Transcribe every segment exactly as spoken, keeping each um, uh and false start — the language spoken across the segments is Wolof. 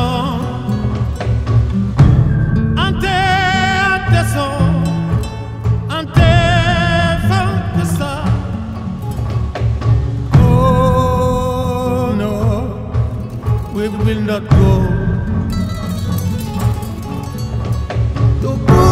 son, ante ante son, ante fante sa. Oh no, we will not go. Toko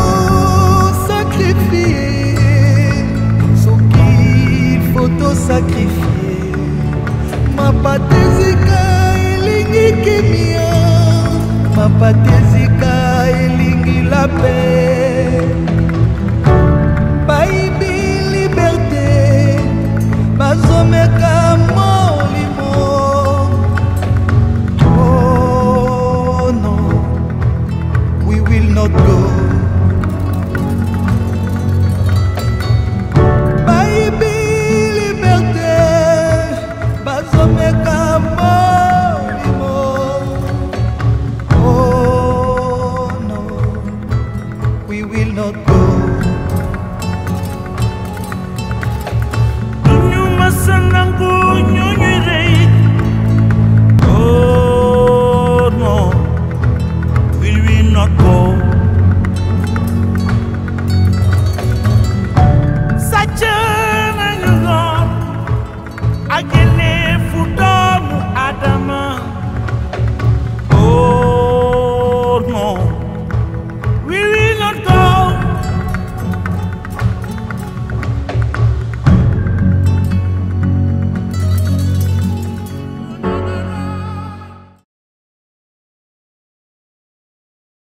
sacrifier, ce qu'il faut te sacrifier. Ma patezika elingi kimia, ma patezika elingi la paix.